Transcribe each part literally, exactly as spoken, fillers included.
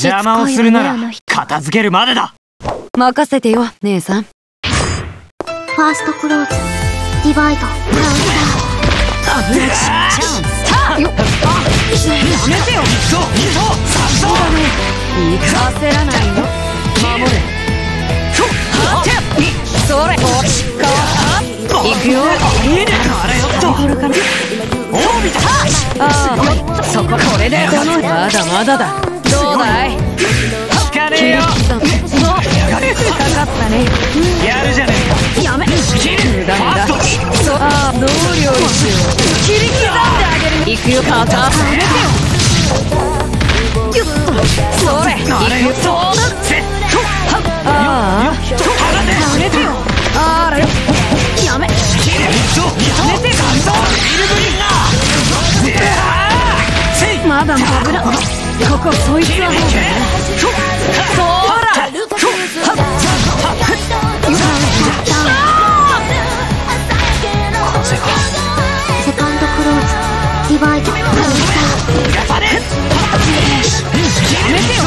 邪魔をするなら片付けるまでだ。 任せてよ姉さん。 ファーストクローズディバイドカウンター。 危ないチャンスターよ。やめてよ。 そうそうだね。いいか焦らないよ。守れ。それ行くよ。 いいね。あれよっとおお見た。 ああそここれでこのまだまだだ。どうだい。 聞かねえよ。 かかったね。 やるじゃねえか。 やめ無駄無駄。そうああどう料理しよう。切り刻んであげる。行くよカーター。やめてよ。ギュッとそれ行くよ。ああやめてよ。あらよやめやめてよ。まだまぶらここそいつはどうだ。そらセカンドクローズディバイドカウンター。 やめてよ。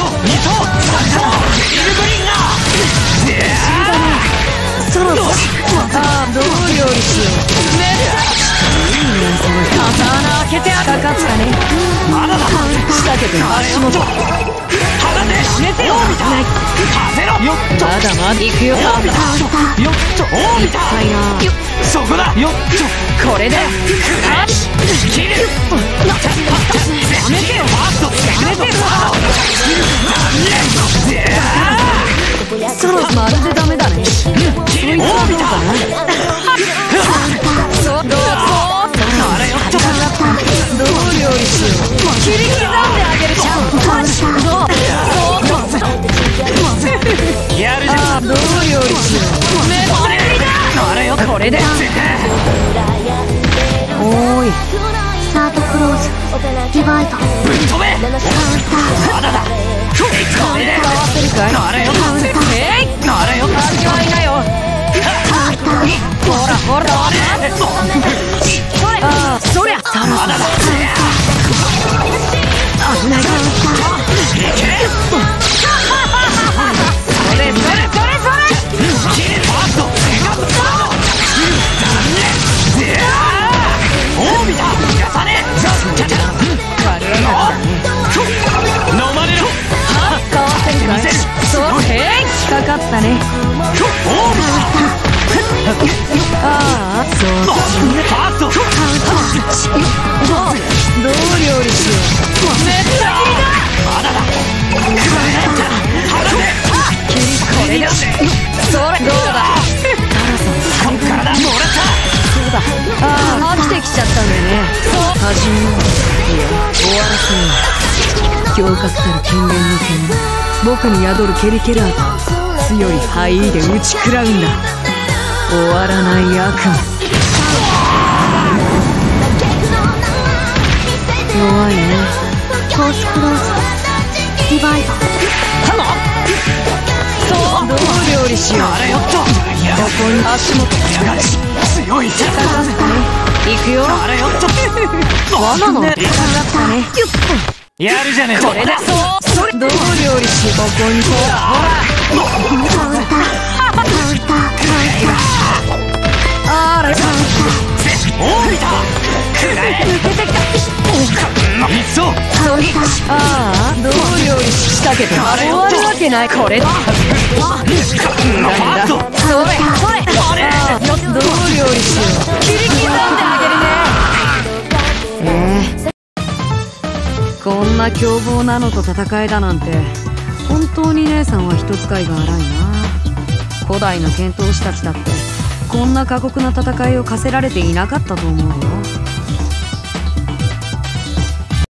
そろそろああどう料理しよう。めっちゃいいねその刀開けてかかったね。 まだだ。 仕掛けて足元やめてよ。よっとまだまだ行くよ。 よっとおいっぱいな。 そこだ。よっとこれで切る。 やめてよ。やめてよ。そろまるでダメだね。そいつはどうかな。そうどうあれよっとどう料理しよう。切り刻んであげるじゃん。どうやるじゃん。 あどう料理しよう。めっちゃいいだ。 あれよこれでおーいサードクローズディバイドぶっ飛べ。まだだ。 これで合わせるかい。 あれよえいあれよ味わいなよ。ほらほらああそりゃさまだだ。危ない。それそれそれそれお見た。やさね軽やかだね。 飲まれろ。 かわせるかい。そうへいかかったね。 お見た。 ああそうファーストどう料理しよう。めっちゃ切りだ。 まだだ。 切りこれだ。それどうだ。 こっからだ。もらった。 そうだ。ああ飽きてきちゃったんだよね。始めよう。いや終わらせよう。驚愕たる剣弁の剣僕に宿るケリケラーと強いハイーで打ち食らうんだ。終わらない悪夢。弱いね。 フォースクローズディバイド。 そうどう料理しよう。 あれよっとここに足元やがち強い。 かかったね。行くよ。 あれよっと罠のかかったね。ギュッとやるじゃねえか。 これでそうそれどう料理しここにほらほらカウンターカウンターカウンターあらお見た。 抜けてきた。 いっそああどう料理し仕掛けて終わるわけない。これだ無駄無駄。それそれああどう料理しよう。切り刻んであげるね。ええこんな凶暴なのと戦えだなんて本当に姉さんは人使いが荒いな。古代の剣闘士たちだってこんな過酷な戦いを課せられていなかったと思うよ。